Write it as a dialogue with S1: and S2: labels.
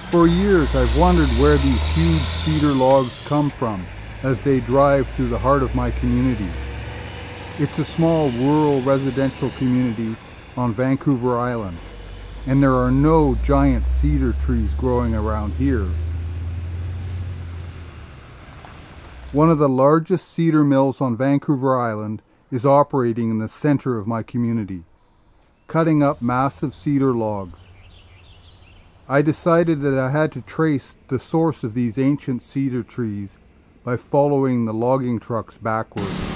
S1: For years I've wondered where these huge cedar logs come from as they drive through the heart of my community. It's a small rural residential community on Vancouver Island, and there are no giant cedar trees growing around here. One of the largest cedar mills on Vancouver Island is operating in the center of my community, cutting up massive cedar logs. I decided that I had to trace the source of these ancient cedar trees by following the logging trucks backwards.